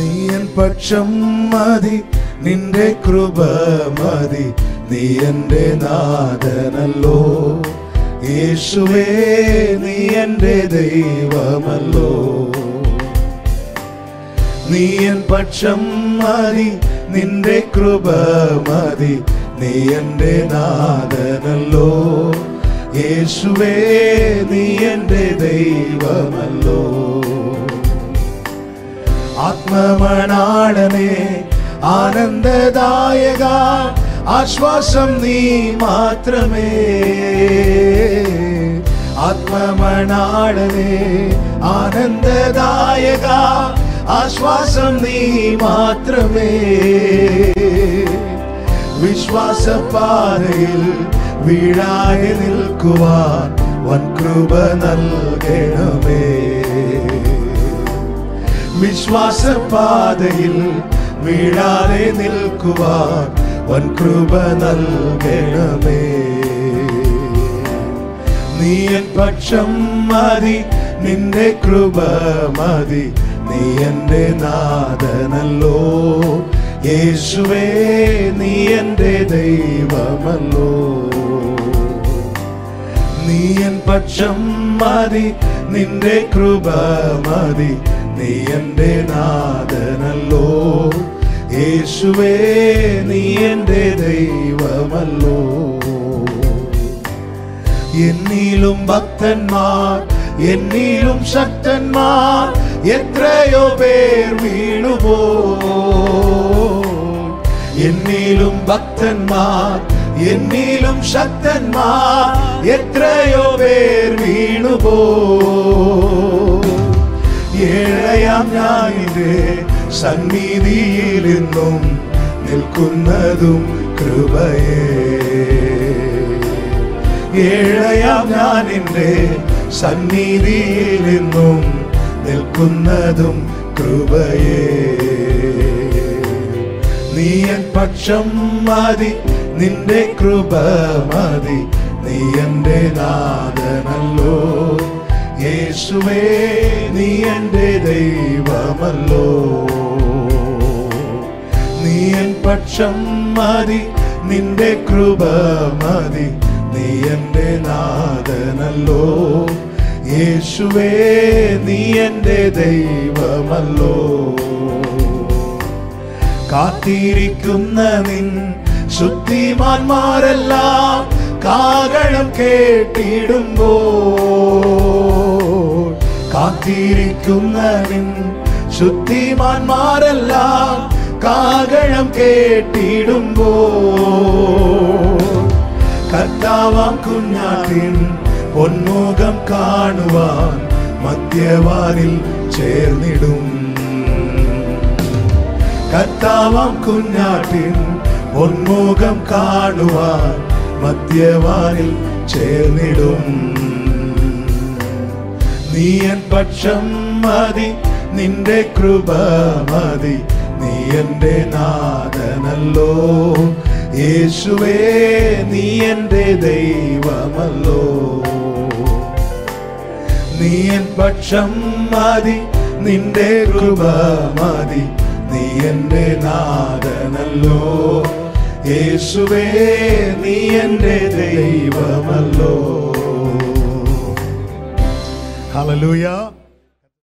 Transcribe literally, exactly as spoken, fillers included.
നീ എൻ പക്ഷം മതി, നിന്റെ കൃപ മതി, നീ എന്റെ നാഥനല്ലോ. യേശുവേ നീ എന്റെ ദൈവമല്ലോ. നീ എൻ പക്ഷം മതി, നിന്റെ കൃപ മതി, നീ എന്റെ നാഥനല്ലോ. യേശുവേ നീ എന്റെ ദൈവമല്ലോ. ആത്മമണാളനേ ആനന്ദദായക, ആശ്വാസം നീ മാത്രമേ. ആത്മമണാളനേ ആനന്ദദായക, ആശ്വാസം നീ മാത്രമേ. വിശ്വാസപാതയിൽ വീഴാതെ നിൽക്കുവാൻ വൻകൃപ നൽകണമേ. വിശ്വാസപാതയിൽ വീഴാതെ നിൽക്കുവാൻ വൻകൃപ നൽകണമേ. നീ എൻ പക്ഷം മതി, നിന്റെ കൃപ മതി, നീ എന്റെ നാഥനല്ലോ. യേശുവേ നീ എന്റെ ദൈവമല്ലോ. നീ എൻ പക്ഷം മതി, നിന്റെ കൃപ മതി, നീ എന്റെ നാഥനല്ലോ. യേശുവേ നീ എന്റെ ദൈവമല്ലോ. എന്നിലും ഭക്തന്മാർ, എന്നിലും ശക്തന്മാർ, എത്രയോ പേർ വീണുപോ. എന്നിലും ഭക്തന്മാർ, എന്നിലും ശക്തന്മാർ, എത്രയോ പേർ വീണുപോ. ഏഴയാം ഞാനിന്റെ സന്നിധിയിൽ നിന്നും നിൽക്കുന്നതും കൃപയേ. ഏഴയാം ഞാനിന്റെ സന്നിധിയിൽ നിന്നും നിൽക്കുന്നതും കൃപയേ. നീ എൻ പക്ഷം മതി, നിന്റെ കൃപ മതി, നീ എന്റെ നാഥനല്ലോ. യേശുവേ നീ എന്റെ ദൈവമല്ലോ. നീ എൻ പക്ഷം മതി, നിന്റെ കൃപ മതി, നീ എന്റെ നാഥനല്ലോ. യേശുവേ നീ എന്റെ ദൈവമല്ലോ. കാത്തിരിക്കുന്ന നിൻ ശുദ്ധിമാന്മാരെല്ലാം കാഹളം കേട്ടിടുമ്പോൾ. കാത്തിരിക്കുന്ന നിൻ ശുദ്ധിമാന്മാരെല്ലാം കാഹളം കേട്ടിടുമ്പോൾ. കർത്താവാം കുഞ്ഞാട്ടിൻ പൊന്മുഖം കാണുവാൻ മധ്യവാനിൽ ചേർന്നിടും. കർത്താവാം കുഞ്ഞാട്ടിൻ പൊന്മുഖം കാണുവാൻ മധ്യവാനിൽ ചേർന്നിടും. നീ എൻ പക്ഷം മതി, നിന്റെ കൃപ മതി, നീ എന്റെ നാഥനല്ലോ. യേശുവേ നീ എന്റെ ദൈവമല്ലോ. നീ എൻ പക്ഷം മതി, നിന്റെ കൃപ മതി, നീ എന്റെ നാഥനല്ലോ. യേശുവേ നീ എന്റെ ദൈവമല്ലോ. ഹല്ലേലൂയ.